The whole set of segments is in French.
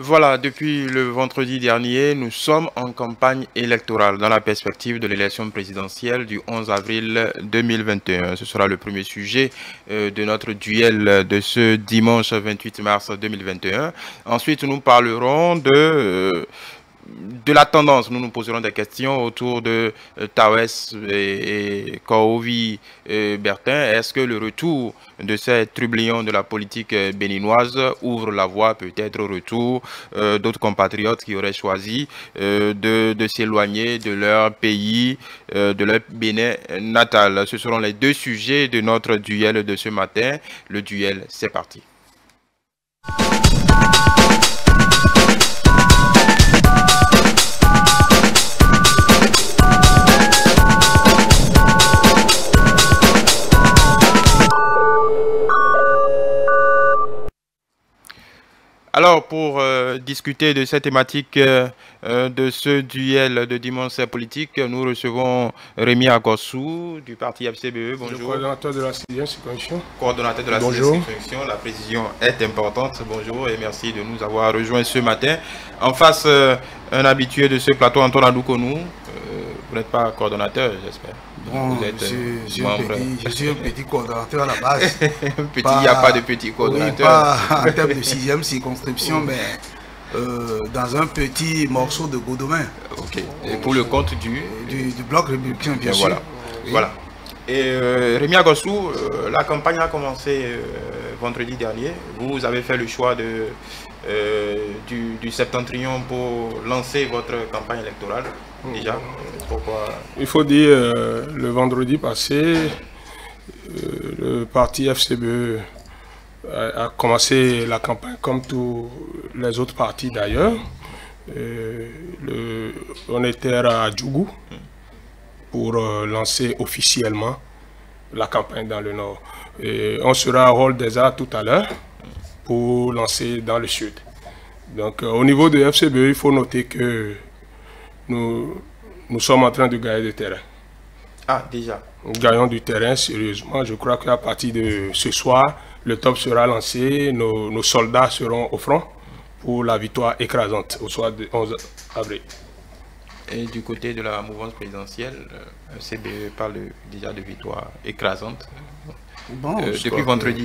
Voilà, depuis le vendredi dernier, nous sommes en campagne électorale dans la perspective de l'élection présidentielle du 11 avril 2021. Ce sera le premier sujet de notre duel de ce dimanche 28 mars 2021. Ensuite, nous parlerons de la tendance. Nous nous poserons des questions autour de Tawes et Korovi Bertin. Est-ce que le retour de ces trublions de la politique béninoise ouvre la voie peut-être au retour d'autres compatriotes qui auraient choisi de s'éloigner de leur pays, de leur Bénin natal? Ce seront les deux sujets de notre duel de ce matin. Le duel, c'est parti. Alors, pour discuter de cette thématique de ce duel de dimanche politique, nous recevons Rémi Agossou du parti FCBE. Bonjour. Le coordonnateur de la 6e circonscription. Coordonnateur de la 6e circonscription. La précision est importante. Bonjour et merci de nous avoir rejoints ce matin. En face, un habitué de ce plateau, Antoine Adoukonou. Vous n'êtes pas coordonnateur, j'espère. Bon, je suis un petit coordonnateur à la base. Il n'y a pas de petit coordonnateur. Oui, pas en termes de 6e circonscription, mais dans un petit morceau de Godomain. Ok. Et pour le compte du bloc républicain, bien sûr. Voilà. Oui. Voilà. Et Rémi Agossou, la campagne a commencé vendredi dernier. Vous avez fait le choix du septentrion pour lancer votre campagne électorale. Déjà, pourquoi? Il faut dire, le vendredi passé, le parti FCBE a commencé la campagne comme tous les autres partis d'ailleurs. On était à Djougou pour lancer officiellement la campagne dans le nord. Et on sera à Hall des Arts tout à l'heure pour lancer dans le sud. Donc au niveau de FCBE, il faut noter que nous sommes en train de gagner du terrain. Ah, déjà. Nous gagnons du terrain sérieusement. Je crois qu'à partir de ce soir, le top sera lancé. Nos soldats seront au front pour la victoire écrasante au soir du 11 avril. Et du côté de la mouvance présidentielle, CBE parle déjà de victoire écrasante. Bon, depuis vendredi,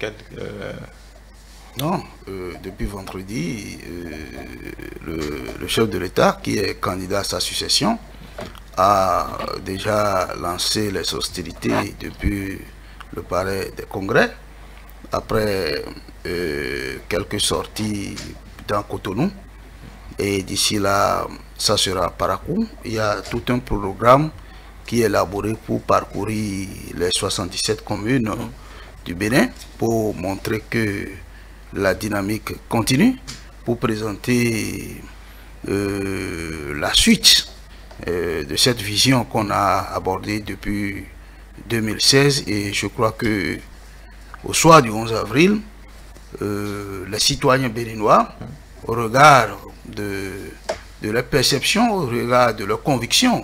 Non, depuis vendredi, le chef de l'État, qui est candidat à sa succession, a déjà lancé les hostilités depuis le palais des congrès, après quelques sorties dans Cotonou. Et d'ici là, ça sera Parakou. Il y a tout un programme qui est élaboré pour parcourir les 77 communes du Bénin pour montrer que la dynamique continue, pour présenter la suite de cette vision qu'on a abordée depuis 2016. Et je crois que au soir du 11 avril, les citoyens béninois, au regard de leur perception, au regard de leur conviction,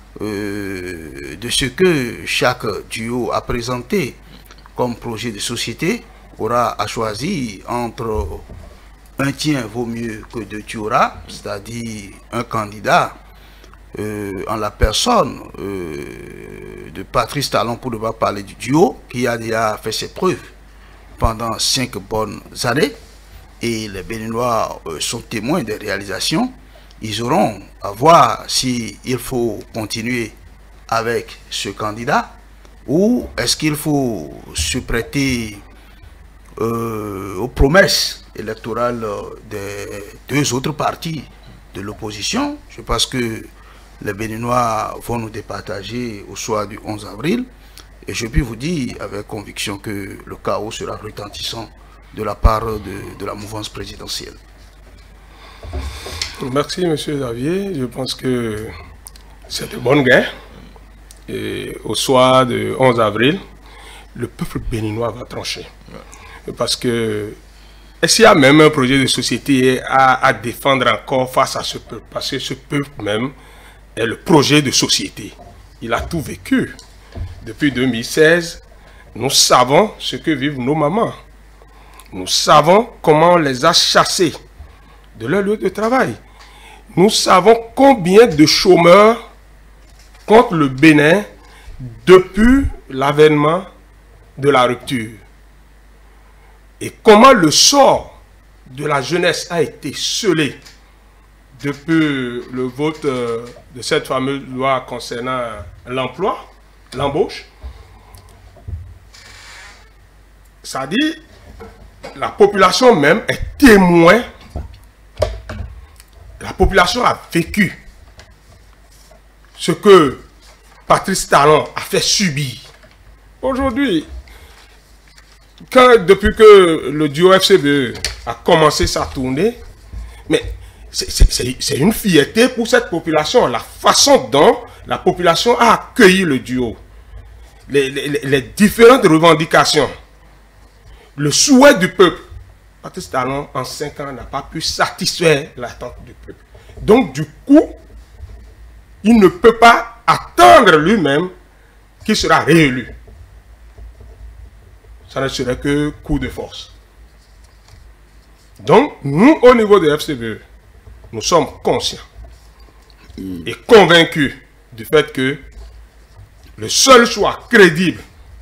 de ce que chaque duo a présenté comme projet de société, aura à choisir entre un tien vaut mieux que deux tu auras, c'est-à-dire un candidat en la personne de Patrice Talon, pour ne pas parler du duo, qui a déjà fait ses preuves pendant 5 bonnes années, et les Béninois sont témoins des réalisations. Ils auront à voir s'il faut continuer avec ce candidat ou est-ce qu'il faut se prêter aux promesses électorales des deux autres partis de l'opposition. Je pense que les Béninois vont nous départager au soir du 11 avril. Et je puis vous dire avec conviction que le chaos sera retentissant de la part de la mouvance présidentielle. Merci, M. Xavier. Je pense que c'est de bonne guerre. Et au soir du 11 avril, le peuple béninois va trancher. Parce que, est-ce qu'il y a même un projet de société à défendre encore face à ce peuple? Parce que ce peuple même est le projet de société. Il a tout vécu. Depuis 2016, nous savons ce que vivent nos mamans. Nous savons comment on les a chassés de leur lieu de travail. Nous savons combien de chômeurs compte le Bénin depuis l'avènement de la rupture. Et comment le sort de la jeunesse a été scellé depuis le vote de cette fameuse loi concernant l'emploi, l'embauche. Ça dit, la population même est témoin. La population a vécu ce que Patrice Talon a fait subir. Aujourd'hui, depuis que le duo FCBE a commencé sa tournée, mais c'est une fierté pour cette population, la façon dont la population a accueilli le duo, les différentes revendications, le souhait du peuple. Patrice Talon, en 5 ans, n'a pas pu satisfaire l'attente du peuple. Donc, du coup, il ne peut pas attendre lui-même qu'il sera réélu. Ça ne serait que coup de force. Donc, nous, au niveau de FCBE, nous sommes conscients et convaincus du fait que le seul choix crédible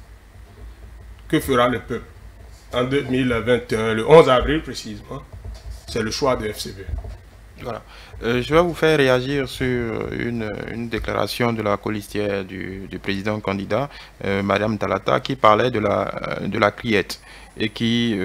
que fera le peuple en 2021, le 11 avril précisément, c'est le choix de FCBE. Voilà. Je vais vous faire réagir sur une déclaration de la colistière du président candidat, Madame Talata, qui parlait de la criette et qui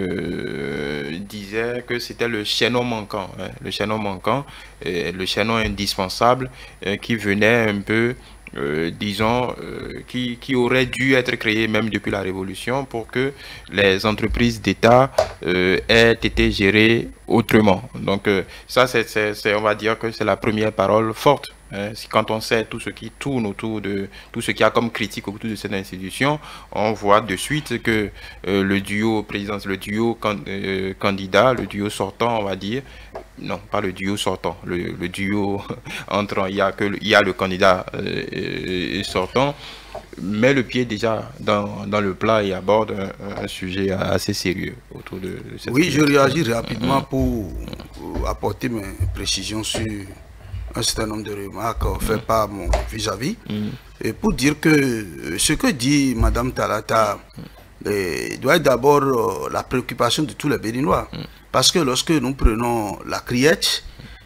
disait que c'était le chaînon manquant, hein, le chaînon indispensable qui venait un peu, disons, qui aurait dû être créé même depuis la Révolution pour que les entreprises d'État aient été gérées autrement. Donc ça, on va dire que c'est la première parole forte. Hein. Quand on sait tout ce qui tourne autour de tout ce qu'il y a comme critique autour de cette institution, on voit de suite que le duo présidentiel, le duo candidat, le duo sortant, on va dire, non, pas le duo sortant, le duo entrant, il y a le candidat sortant, met le pied déjà dans le plat et aborde un sujet assez sérieux autour de cette question. Je réagis rapidement pour apporter mes précisions sur un certain nombre de remarques faites par mon vis-à-vis. Et pour dire que ce que dit Mme Talata doit être d'abord la préoccupation de tous les Béninois. Parce que lorsque nous prenons la criette,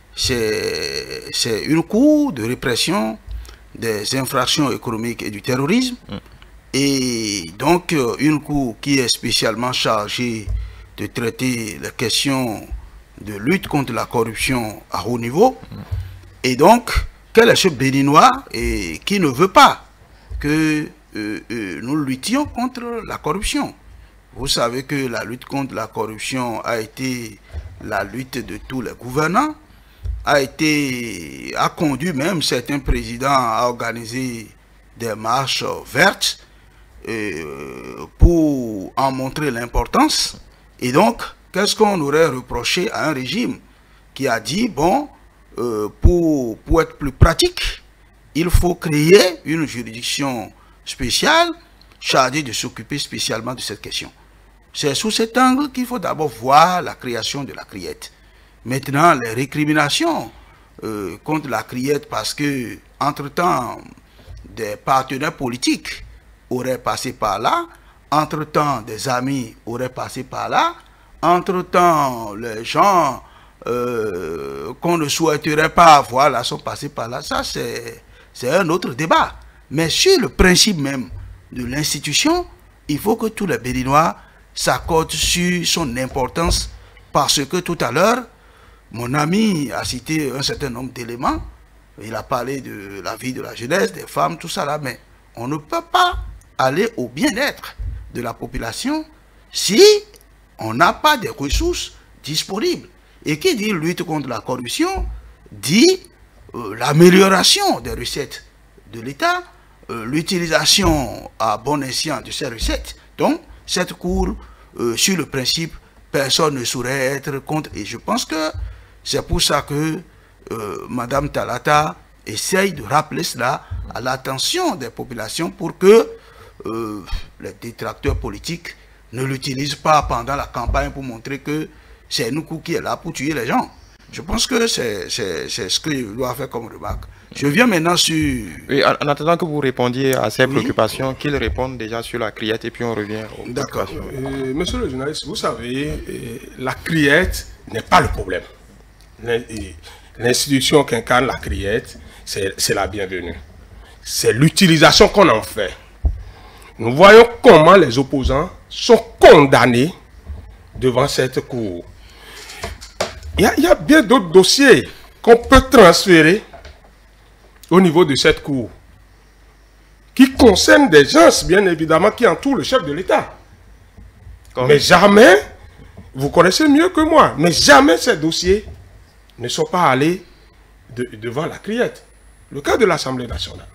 c'est une cour de répression des infractions économiques et du terrorisme. Et donc une cour qui est spécialement chargée de traiter les questions de lutte contre la corruption à haut niveau. Et donc, quel est ce Béninois qui ne veut pas que nous luttions contre la corruption? Vous savez que la lutte contre la corruption a été la lutte de tous les gouvernants, a conduit même certains présidents à organiser des marches vertes pour en montrer l'importance. Et donc, qu'est-ce qu'on aurait reproché à un régime qui a dit, bon, pour être plus pratique, il faut créer une juridiction spéciale chargée de s'occuper spécialement de cette question. C'est sous cet angle qu'il faut d'abord voir la création de la criette. Maintenant, les récriminations contre la criette, parce que, entre-temps, des partenaires politiques auraient passé par là, entre-temps, des amis auraient passé par là, entre-temps, les gens qu'on ne souhaiterait pas avoir là sont passés par là. Ça, c'est un autre débat. Mais sur le principe même de l'institution, il faut que tous les Béninois s'accordent sur son importance, parce que tout à l'heure, mon ami a cité un certain nombre d'éléments. Il a parlé de la vie de la jeunesse, des femmes, tout ça là, mais on ne peut pas aller au bien-être de la population si on n'a pas des ressources disponibles. Et qui dit lutte contre la corruption dit l'amélioration des recettes de l'État, l'utilisation à bon escient de ces recettes. Donc, cette cour, sur le principe, personne ne saurait être contre. Et je pense que c'est pour ça que Mme Talata essaye de rappeler cela à l'attention des populations pour que les détracteurs politiques ne l'utilisent pas pendant la campagne pour montrer que c'est nous qui est là pour tuer les gens. Je pense que c'est ce qu'il doit faire comme remarque. Je viens maintenant sur... Oui, en attendant que vous répondiez à ces préoccupations, qu'ils répondent déjà sur la criette et puis on revient aux préoccupations. Monsieur le journaliste, vous savez, la criette n'est pas le problème. L'institution qu'incarne la criette, c'est la bienvenue. C'est l'utilisation qu'on en fait. Nous voyons comment les opposants sont condamnés devant cette cour. Il y a bien d'autres dossiers qu'on peut transférer au niveau de cette cour, qui concernent des gens, bien évidemment, qui entourent le chef de l'État. Mais jamais, vous connaissez mieux que moi, mais jamais ces dossiers ne sont pas allés devant la criette. Le cas de l'Assemblée nationale.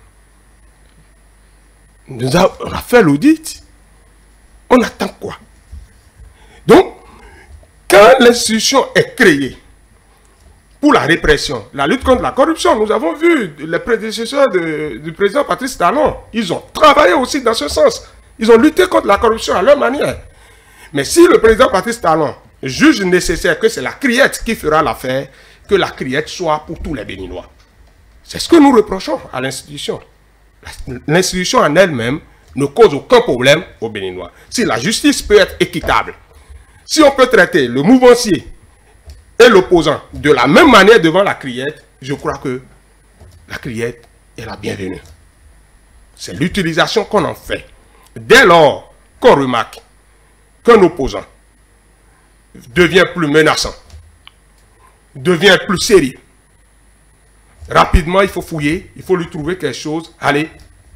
On a fait l'audit. On attend quoi? Donc, quand l'institution est créée pour la répression, la lutte contre la corruption, nous avons vu les prédécesseurs du président Patrice Talon, ils ont travaillé aussi dans ce sens. Ils ont lutté contre la corruption à leur manière. Mais si le président Patrice Talon juge nécessaire que c'est la criette qui fera l'affaire, que la criette soit pour tous les Béninois. C'est ce que nous reprochons à l'institution. L'institution en elle-même ne cause aucun problème aux Béninois. Si la justice peut être équitable, si on peut traiter le mouvancier et l'opposant de la même manière devant la criette, je crois que la criette est la bienvenue. C'est l'utilisation qu'on en fait. Dès lors qu'on remarque qu'un opposant devient plus menaçant, devient plus sérieux, rapidement il faut fouiller, il faut lui trouver quelque chose, allez,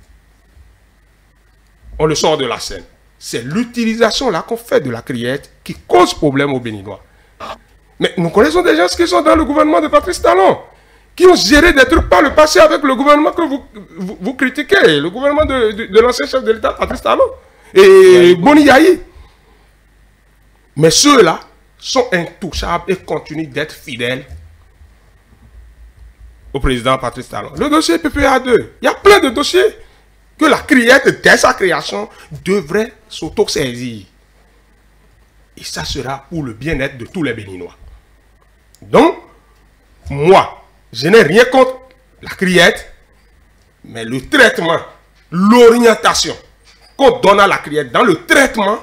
on le sort de la scène. C'est l'utilisation là qu'on fait de la criette qui cause problème aux Béninois. Mais nous connaissons des gens qui sont dans le gouvernement de Patrice Talon, qui ont géré des trucs par le passé avec le gouvernement que vous critiquez, le gouvernement de l'ancien chef de l'État, Patrice Talon, et Boni Yahi. Mais ceux-là sont intouchables et continuent d'être fidèles au président Patrice Talon. Le dossier PPA2, il y a plein de dossiers que la criette, dès sa création, devrait s'auto-saisir. Et ça sera pour le bien-être de tous les Béninois. Donc, moi, je n'ai rien contre la criette, mais le traitement, l'orientation qu'on donne à la criette dans le traitement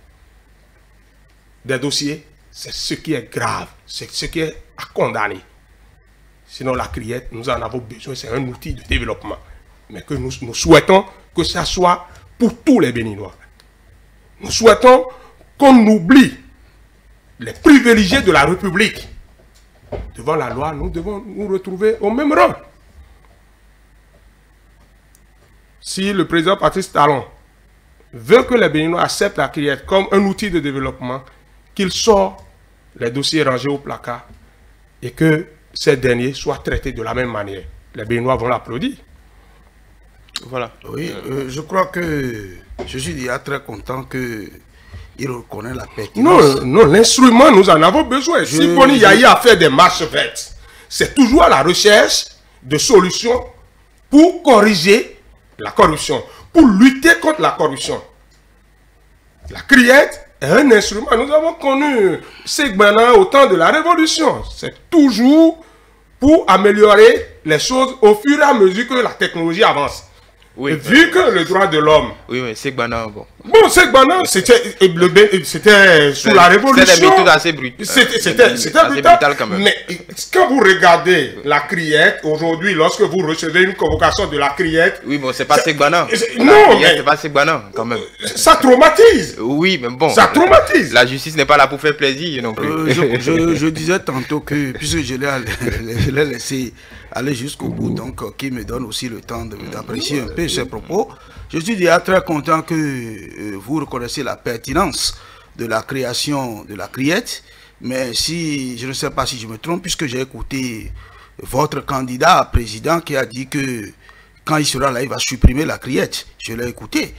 des dossiers, c'est ce qui est grave, c'est ce qui est à condamner. Sinon, la criette, nous en avons besoin, c'est un outil de développement. Mais que nous souhaitons que ça soit pour tous les Béninois. Nous souhaitons qu'on oublie les privilégiés de la République. Devant la loi, nous devons nous retrouver au même rang. Si le président Patrice Talon veut que les Béninois acceptent la criette comme un outil de développement, qu'il sort les dossiers rangés au placard et que ces derniers soient traités de la même manière. Les Béninois vont l'applaudir. Voilà. Oui, je crois que je suis déjà très content qu'il reconnaît la pertinence. Non, l'instrument, nous en avons besoin. Si Boni Yahi a fait des marches vertes, c'est toujours à la recherche de solutions pour corriger la corruption, pour lutter contre la corruption. La criette est un instrument. Nous avons connu Segbana au temps de la Révolution. C'est toujours pour améliorer les choses au fur et à mesure que la technologie avance. Oui, vu que le droit de l'homme... Oui, mais Segbana, bon. Bon, Segbana, c'était sous la Révolution. C'était des méthodes assez brutales. C'était brutal quand même. Mais quand vous regardez la criette, aujourd'hui, lorsque vous recevez une convocation de la criette... Oui, bon, c'est pas Segbana. Non, mais... c'est pas Segbana, quand même. Ça traumatise. Oui, mais bon. Ça traumatise. La justice n'est pas là pour faire plaisir non plus. Je disais tantôt que, puisque je l'ai laissé aller jusqu'au bout, donc qui me donne aussi le temps d'apprécier un peu ses propos. Je suis déjà très content que vous reconnaissiez la pertinence de la création de la criette, mais si je ne sais pas si je me trompe, puisque j'ai écouté votre candidat à président qui a dit que quand il sera là, il va supprimer la criette. Je l'ai écouté.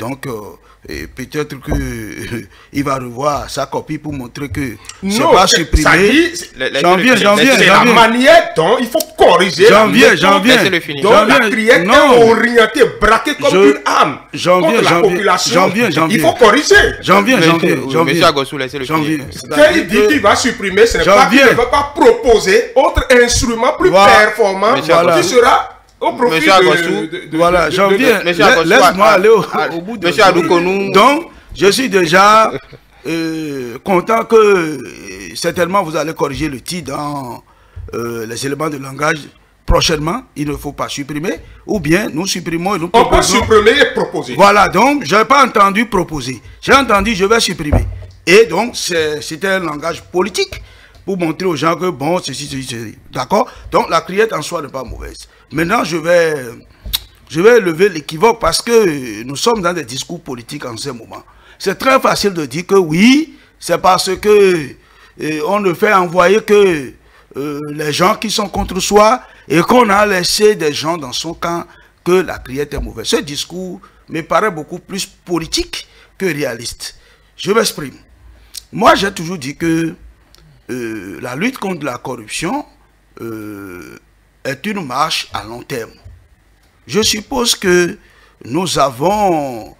Donc, peut-être qu'il va revoir sa copie pour montrer que c'est pas supprimé. C'est la manière dont il faut corriger. Donc, la criette est orientée, braquée comme une arme contre la population. Il faut corriger. Monsieur Agossou, laissez le finir. Quand il dit qu'il va supprimer, ce n'est pas qu'il ne va pas proposer autre instrument plus performant qui sera au profit de... Voilà, j'en viens. Laisse-moi aller au bout de... Monsieur Adoukonou. Donc, je suis déjà content que certainement vous allez corriger le titre dans les éléments de langage prochainement. Il ne faut pas supprimer, ou bien nous supprimons et nous proposons. On peut supprimer et proposer. Voilà, donc je n'ai pas entendu proposer. J'ai entendu je vais supprimer. Et donc, c'était un langage politique pour montrer aux gens que bon, ceci. D'accord? Donc, la criette en soi n'est pas mauvaise. Maintenant, je vais lever l'équivoque parce que nous sommes dans des discours politiques en ce moment. C'est très facile de dire que oui, c'est parce que on ne fait envoyer que les gens qui sont contre soi et qu'on a laissé des gens dans son camp que la criette est mauvaise. Ce discours me paraît beaucoup plus politique que réaliste. Je m'exprime. Moi, j'ai toujours dit que la lutte contre la corruption est une marche à long terme. Je suppose que nous avons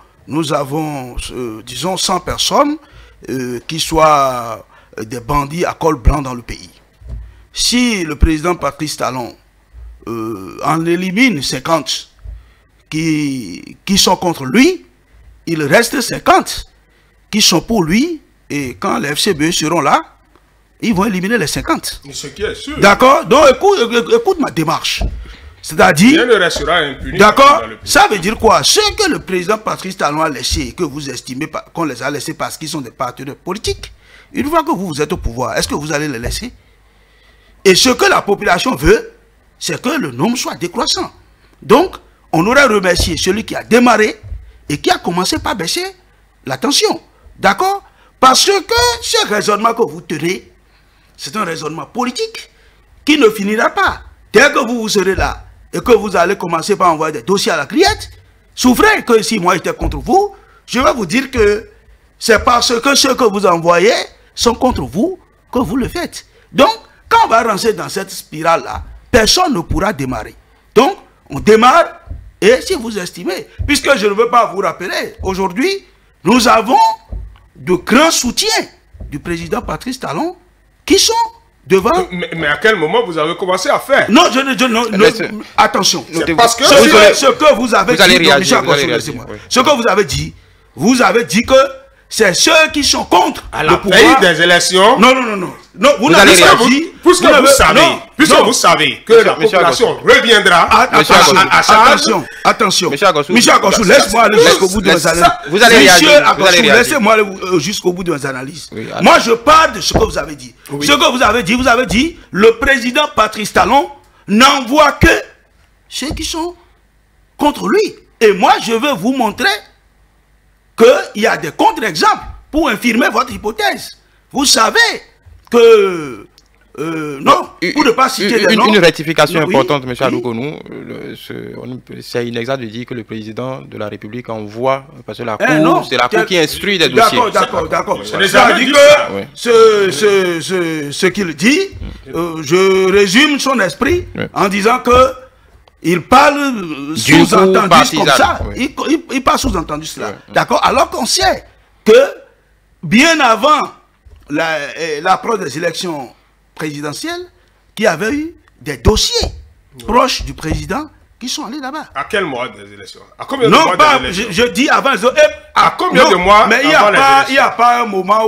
disons, 100 personnes qui soient des bandits à col blanc dans le pays. Si le président Patrice Talon en élimine 50 qui sont contre lui, il reste 50 qui sont pour lui, et quand les FCBE seront là, ils vont éliminer les 50. Ce qui est sûr. D'accord? Donc écoute ma démarche. C'est-à-dire, d'accord, ça veut dire quoi? Ce que le président Patrice Talon a laissé, que vous estimez qu'on les a laissés parce qu'ils sont des partenaires politiques, une fois que vous êtes au pouvoir, est-ce que vous allez les laisser? Et ce que la population veut, c'est que le nombre soit décroissant. Donc, on aurait remercié celui qui a démarré et qui a commencé par baisser la tension. D'accord? Parce que ce raisonnement que vous tenez, c'est un raisonnement politique qui ne finira pas. Dès que vous serez là et que vous allez commencer par envoyer des dossiers à la criette, souffrez que si moi j'étais contre vous, je vais vous dire que c'est parce que ceux que vous envoyez sont contre vous que vous le faites. Donc, quand on va rentrer dans cette spirale-là, personne ne pourra démarrer. Donc, on démarre et si vous estimez, puisque je ne veux pas vous rappeler, aujourd'hui, nous avons de grands soutiens du président Patrice Talon qui sont devant... Mais à quel moment vous avez commencé à faire? Non, attention. Parce que ce que vous avez dit, ce que vous avez dit que c'est ceux qui sont contre à la veille des élections. Non, vous n'avez pas dit. Puisque vous savez que la population reviendra. Attention. Michel Agossou, laisse-moi aller jusqu'au bout de mes analyses. Vous allez réagir. Laissez-moi aller jusqu'au bout de mes analyses. Moi, je parle de ce que vous avez dit. Ce que vous avez dit, le président Patrice Talon n'envoie que ceux qui sont contre lui. Et moi, je veux vous montrer qu'il y a des contre-exemples pour infirmer votre hypothèse. Vous savez que... non, pour ne pas citer des noms... Une rectification importante, M. Adoukonou. C'est inexact de dire que le président de la République envoie, parce que la Cour, c'est la Cour qui instruit des dossiers. D'accord. C'est-à-dire que ce qu'il dit, je résume son esprit en disant que il parle sous-entendu comme ça. Il parle sous-entendu cela. D'accord? Alors qu'on sait que bien avant l'approche des élections présidentielles, qu'il y avait eu des dossiers proches du président qui sont allés là-bas. À quel mois des élections? À combien de mois des élections? Je dis avant les autres. À combien de mois? Mais il n'y a pas un moment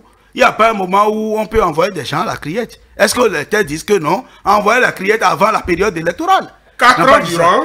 où on peut envoyer des gens à la criette. Est-ce que les têtes disent que non? Envoyer la criette avant la période électorale. 4 ans durant.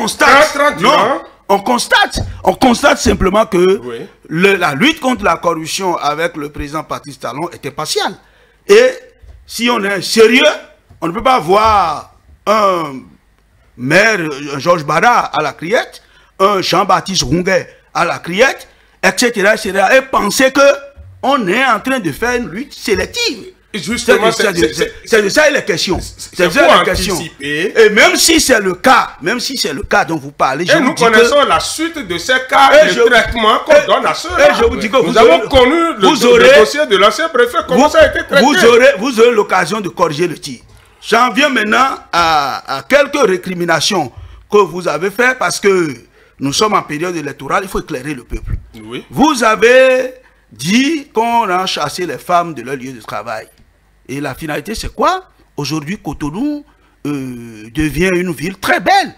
On constate simplement que la lutte contre la corruption avec le président Patrice Talon était partielle. Et si on est sérieux, on ne peut pas voir un maire, Georges Bada à la criette, un Jean-Baptiste Rouguet à la criette, etc., et penser qu'on est en train de faire une lutte sélective. Justement, c'est de ça il est question. C'est de ça il est question. Et même si c'est le cas dont vous parlez, et nous connaissons la suite de ces cas de traitement qu'on donne à ceux-là. Je vous dis que nous avons connu le dossier de l'ancien préfet, comment ça a été traité. Vous aurez l'occasion de corriger le tir. J'en viens maintenant à quelques récriminations que vous avez faites parce que nous sommes en période électorale, il faut éclairer le peuple. Oui. Vous avez dit qu'on a chassé les femmes de leur lieu de travail. Et la finalité, c'est quoi? Aujourd'hui, Cotonou devient une ville très belle.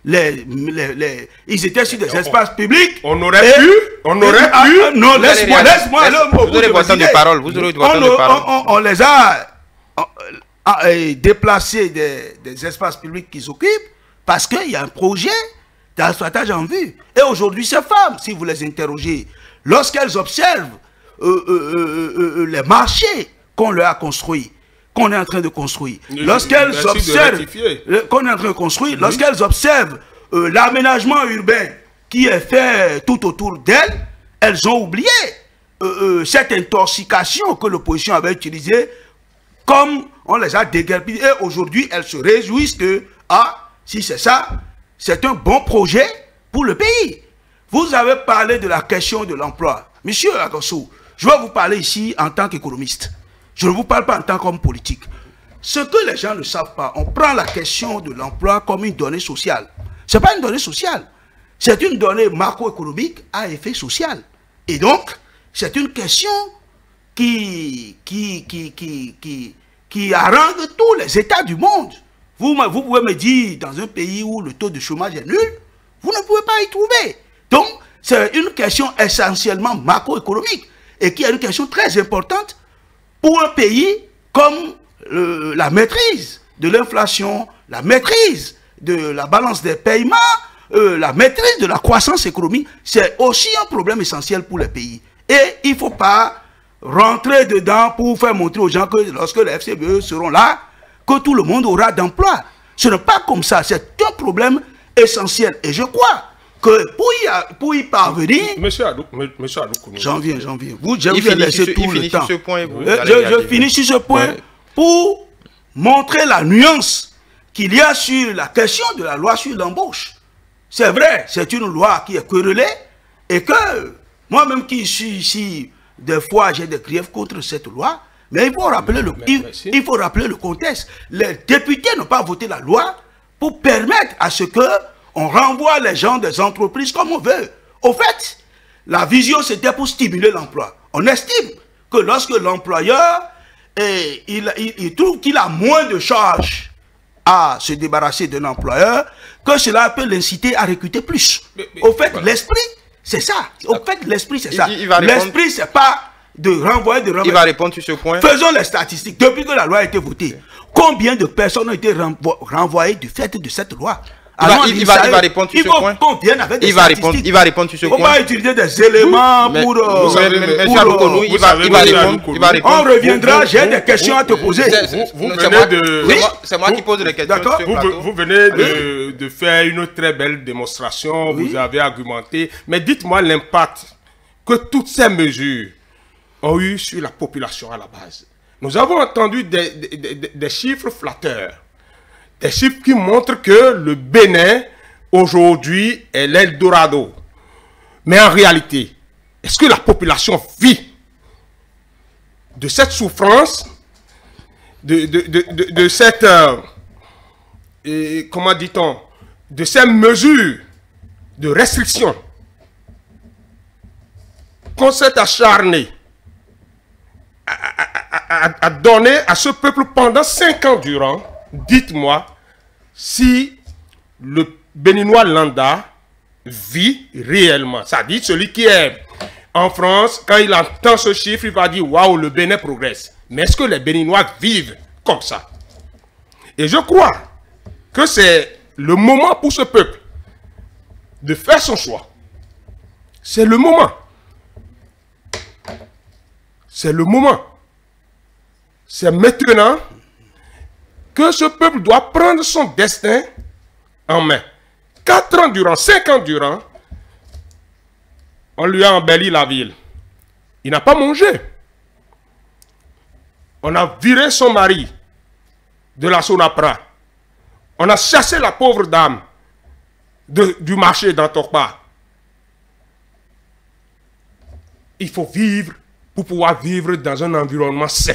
Ils étaient sur des espaces publics. On aurait pu. Non, laisse-moi. Vous aurez votre temps de parole. On les a déplacés des espaces publics qu'ils occupent parce qu'il y a un projet d'asphaltage en vue. Et aujourd'hui, ces femmes, si vous les interrogez, lorsqu'elles observent les marchés qu'on leur a construits, qu'on est en train de construire, lorsqu'elles observent qu'on est en train de construire, lorsqu'elles observent l'aménagement urbain qui est fait tout autour d'elles, elles ont oublié cette intoxication que l'opposition avait utilisée, comme on les a déguerpis. Et aujourd'hui, elles se réjouissent que, si c'est ça, c'est un bon projet pour le pays. Vous avez parlé de la question de l'emploi. Monsieur Agosso, je vais vous parler ici en tant qu'économiste. Je ne vous parle pas en tant qu'homme politique. Ce que les gens ne savent pas, on prend la question de l'emploi comme une donnée sociale. Ce n'est pas une donnée sociale. C'est une donnée macroéconomique à effet social. Et donc, c'est une question qui harangue tous les États du monde. Vous pouvez me dire, dans un pays où le taux de chômage est nul, vous ne pouvez pas y trouver. Donc, c'est une question essentiellement macroéconomique et qui est une question très importante pour un pays comme la maîtrise de l'inflation, la maîtrise de la balance des paiements, la maîtrise de la croissance économique. C'est aussi un problème essentiel pour les pays. Et il ne faut pas rentrer dedans pour faire montrer aux gens que lorsque les FCBE seront là, que tout le monde aura d'emploi. Ce n'est pas comme ça. C'est un problème essentiel. Et je crois que pour y parvenir... Monsieur Adou, j'en viens. Je vais laisser tout le temps. Je finis sur ce point pour montrer la nuance qu'il y a sur la question de la loi sur l'embauche. C'est vrai, c'est une loi qui est querellée et que moi-même qui suis ici, des fois j'ai des griefs contre cette loi, mais il faut rappeler le contexte. Les députés n'ont pas voté la loi pour permettre à ce que on renvoie les gens des entreprises comme on veut. Au fait, la vision c'était pour stimuler l'emploi. On estime que lorsque l'employeur il trouve qu'il a moins de charges à se débarrasser d'un employeur, que cela peut l'inciter à recruter plus. Au fait, voilà. L'esprit, c'est ça. Au fait, l'esprit, c'est ça. L'esprit, c'est pas de renvoyer, Il va répondre sur ce point. Faisons les statistiques. Depuis que la loi a été votée, combien de personnes ont été renvoyées du fait de cette loi? Il va répondre sur ce point. Il va répondre sur ce point. On va utiliser des éléments pour... Il va répondre. On reviendra, j'ai des questions à te poser. C'est moi qui pose les questions. Vous venez de faire une très belle démonstration, vous avez argumenté, mais dites-moi l'impact que toutes ces mesures ont eu sur la population à la base. Nous avons entendu des chiffres flatteurs. Des chiffres qui montrent que le Bénin, aujourd'hui, est l'Eldorado. Mais en réalité, est-ce que la population vit de cette souffrance, de cette, comment dit-on, de ces mesures de restriction qu'on s'est acharné à donner à ce peuple pendant 5 ans durant? Dites-moi si le Béninois lambda vit réellement. Ça dit, celui qui est en France, quand il entend ce chiffre, il va dire « Waouh, le Bénin progresse ». Mais est-ce que les Béninois vivent comme ça? Et je crois que c'est le moment pour ce peuple de faire son choix. C'est le moment. C'est le moment. C'est maintenant que ce peuple doit prendre son destin en main. 4 ans durant, 5 ans durant, on lui a embelli la ville. Il n'a pas mangé. On a viré son mari de la Sonapra. On a chassé la pauvre dame du marché d'Antorpa. Il faut vivre pour pouvoir vivre dans un environnement sain.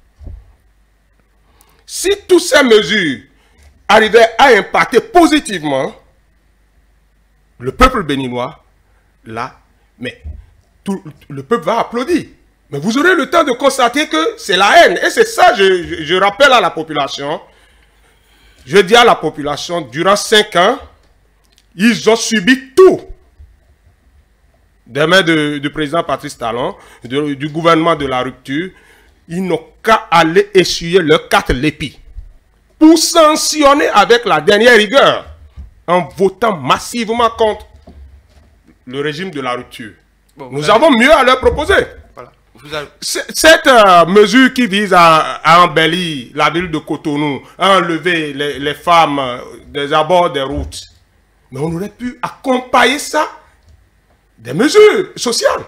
Si toutes ces mesures arrivaient à impacter positivement le peuple béninois, là, mais tout le peuple va applaudir. Mais vous aurez le temps de constater que c'est la haine. Et c'est ça, je rappelle à la population. Je dis à la population, durant 5 ans, ils ont subi tout. Des mains du président Patrice Talon, du gouvernement de la rupture. Ils n'ont qu'à aller essuyer leurs 4 lépis pour sanctionner avec la dernière rigueur en votant massivement contre le régime de la rupture. Bon, nous avons mieux à leur proposer. Voilà. Cette mesure qui vise à embellir la ville de Cotonou, à enlever les femmes des abords des routes, mais on aurait pu accompagner ça des mesures sociales.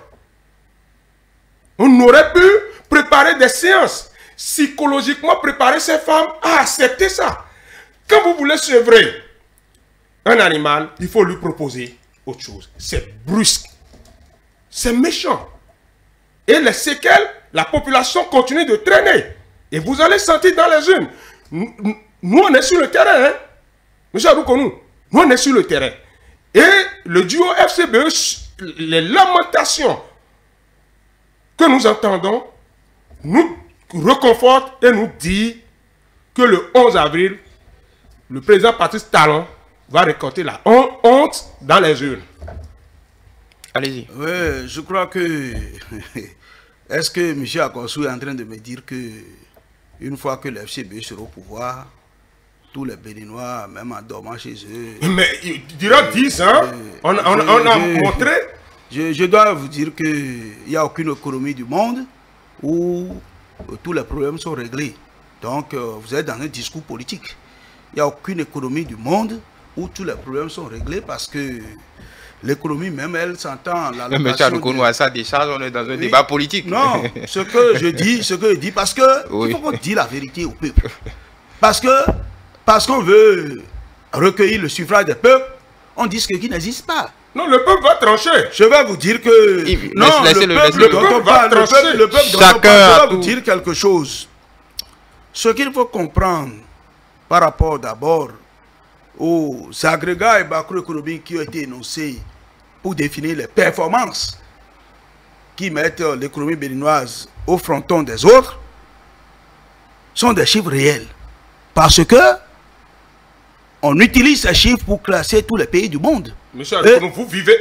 On aurait pu préparer des séances, psychologiquement préparer ces femmes à accepter ça. Quand vous voulez sevrer un animal, il faut lui proposer autre chose. C'est brusque, c'est méchant. Et les séquelles, la population continue de traîner. Et vous allez sentir dans les urnes. Nous, on est sur le terrain. Hein? Monsieur Aroukonou, nous, on est sur le terrain. Et le duo FCBE, les lamentations que nous entendons, nous reconfortent et nous disent que le 11 avril, le président Patrice Talon va récolter la honte dans les urnes. Allez-y. Oui, je crois que... Est-ce que M. Akossou est en train de me dire que une fois que le FCBE sera au pouvoir, tous les Béninois, même en dormant chez eux... Mais durant 10 ans, on a montré... Je dois vous dire qu'il n'y a aucune économie du monde où tous les problèmes sont réglés. Donc, vous êtes dans un discours politique. Il n'y a aucune économie du monde où tous les problèmes sont réglés parce que l'économie même, elle s'entend... Monsieur Aroukonou, à sa décharge, on est dans un débat politique. Non, ce que je dis, parce que il faut qu'on dise la vérité au peuple. Parce qu'on veut recueillir le suffrage des peuples, on dit ce qui n'existe pas. Non, le peuple va trancher. Je vais vous dire que... Non, le peuple va trancher. Le peuple Chacun va vous dire quelque chose. Ce qu'il faut comprendre par rapport d'abord aux agrégats et macroéconomiques qui ont été énoncés pour définir les performances qui mettent l'économie béninoise au fronton des autres, sont des chiffres réels. Parce que on utilise ces chiffres pour classer tous les pays du monde. Monsieur Aroukonou, vous vivez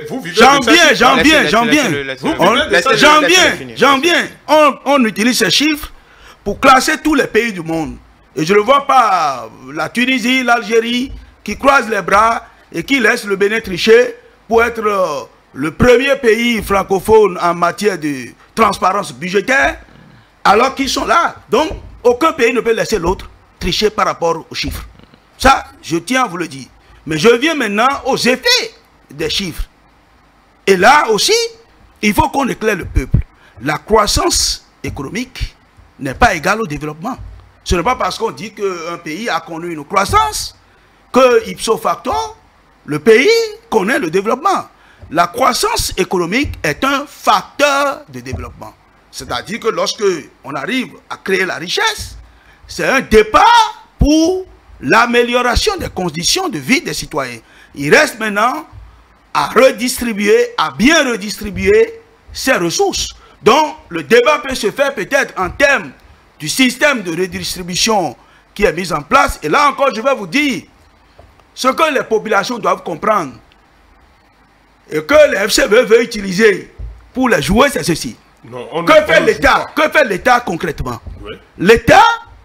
j'en viens. On utilise ces chiffres pour classer tous les pays du monde. Et je ne vois pas la Tunisie, l'Algérie qui croisent les bras et qui laissent le Bénin tricher pour être le premier pays francophone en matière de transparence budgétaire, alors qu'ils sont là. Donc, aucun pays ne peut laisser l'autre tricher par rapport aux chiffres. Ça, je tiens à vous le dire. Mais je viens maintenant aux effets des chiffres. Et là aussi, il faut qu'on éclaire le peuple. La croissance économique n'est pas égale au développement. Ce n'est pas parce qu'on dit qu'un pays a connu une croissance que, ipso facto, le pays connaît le développement. La croissance économique est un facteur de développement. C'est-à-dire que lorsque on arrive à créer la richesse, c'est un départ pour l'amélioration des conditions de vie des citoyens. Il reste maintenant à redistribuer, à bien redistribuer ces ressources. Donc, le débat peut se faire peut-être en termes du système de redistribution qui est mis en place. Et là encore, je vais vous dire, ce que les populations doivent comprendre et que les FCBE veut utiliser pour les jouer, c'est ceci. Non, que fait l'État? Que fait l'État concrètement? Oui. L'État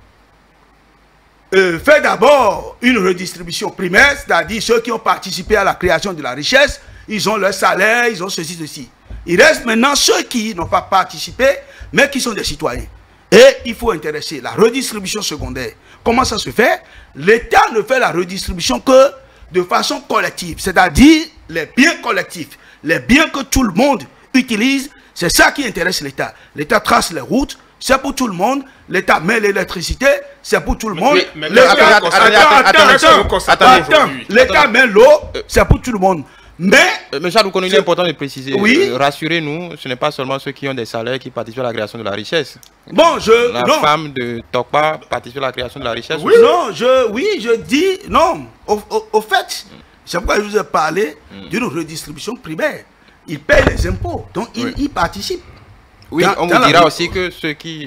fait d'abord une redistribution primaire, c'est-à-dire ceux qui ont participé à la création de la richesse, ils ont leur salaire, ils ont ceci, ceci. Il reste maintenant ceux qui n'ont pas participé, mais qui sont des citoyens. Et il faut intéresser la redistribution secondaire. Comment ça se fait? L'État ne fait la redistribution que de façon collective, c'est-à-dire les biens collectifs, les biens que tout le monde utilise, c'est ça qui intéresse l'État. L'État trace les routes, c'est pour tout le monde. L'État met l'électricité, c'est pour tout le monde. L'État met l'eau, c'est pour tout le monde. Mais Charles Doukonou, il est important de préciser. Oui. Rassurez-nous, ce n'est pas seulement ceux qui ont des salaires qui participent à la création de la richesse. Bon, la femme de Tokpa participe à la création de la richesse. Oui, non, je dis non. Au fait, c'est pourquoi je vous ai parlé d'une redistribution primaire. Ils payent les impôts, donc ils participent. Oui, on vous dira aussi que ceux qui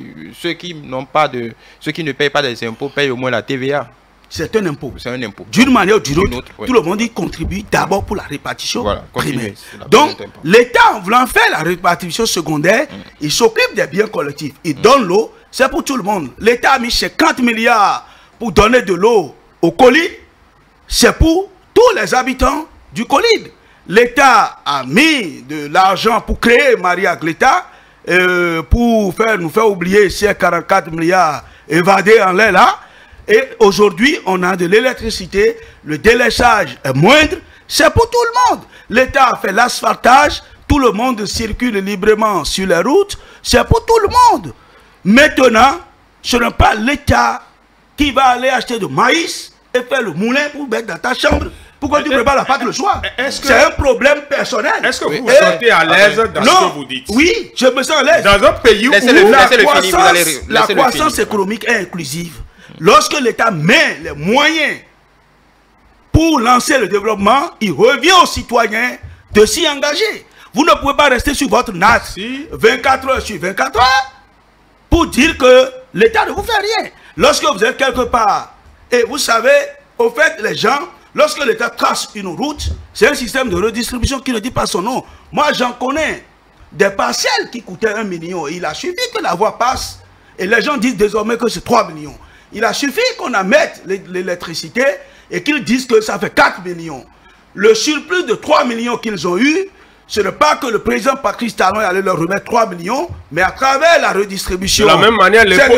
ne payent pas des impôts payent au moins la TVA. C'est un impôt. C'est un impôt. D'une manière ou d'une autre, tout le monde y contribue d'abord pour la répartition primaire. Donc, l'État, en voulant faire la répartition secondaire, il s'occupe des biens collectifs. Il donne l'eau, c'est pour tout le monde. L'État a mis 50 milliards pour donner de l'eau au Colide. C'est pour tous les habitants du Colide. L'État a mis de l'argent pour créer Maria Gleta, pour nous faire oublier ces 44 milliards évadés en l'air là. Et aujourd'hui, on a de l'électricité, le délaissage est moindre, c'est pour tout le monde. L'État a fait l'asphaltage, tout le monde circule librement sur les routes, c'est pour tout le monde. Maintenant, ce n'est pas l'État qui va aller acheter du maïs et faire le moulin pour mettre dans ta chambre. Pourquoi tu prépares la pâte le soir? C'est un problème personnel. Est-ce que vous vous sentez à l'aise dans ce que vous dites? Oui, je me sens à l'aise. Dans un pays où la croissance économique est inclusive, lorsque l'État met les moyens pour lancer le développement, il revient aux citoyens de s'y engager. Vous ne pouvez pas rester sur votre natte 24 heures sur 24 heures pour dire que l'État ne vous fait rien. Lorsque vous êtes quelque part, et vous savez, au fait, les gens, lorsque l'État trace une route, c'est un système de redistribution qui ne dit pas son nom. Moi, j'en connais des parcelles qui coûtaient 1 million. Il a suffi que la voie passe et les gens disent désormais que c'est 3 millions. Il a suffi qu'on mette l'électricité et qu'ils disent que ça fait 4 millions. Le surplus de 3 millions qu'ils ont eu, ce n'est pas que le président Patrice Talon allait leur remettre 3 millions, mais à travers la redistribution. De la même manière, l'impôt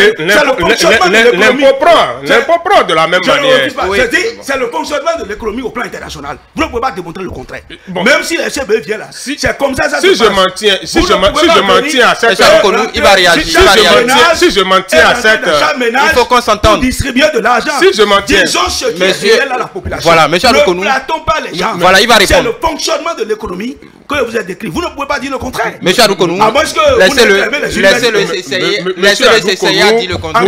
prend de la même manière. C'est le fonctionnement de l'économie au plan international. Vous ne pouvez pas démontrer le contraire. Bon. Même si la CBE vient là, c'est comme ça. Si je m'en tiens à cette... il va réagir. Si je m'en tiens à cette... Il faut qu'on s'entende. Distribuer de l'argent. Si je m'en tiens... Disons ce qui est réel à la population. Voilà, monsieur Adoukonou. Ne flattons pas les gens. Voilà, il va répondre. C'est le fonctionnement de l'économie que vous avez décrit. Vous ne pouvez pas dire le contraire. Monsieur Adoukonou, laissez-le essayer à dire le contraire.